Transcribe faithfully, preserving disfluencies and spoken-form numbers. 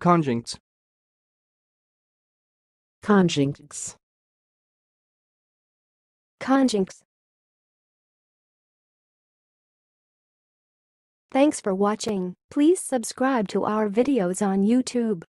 Conjuncts. Conjuncts. Conjuncts. Thanks for watching. Please subscribe to our videos on YouTube.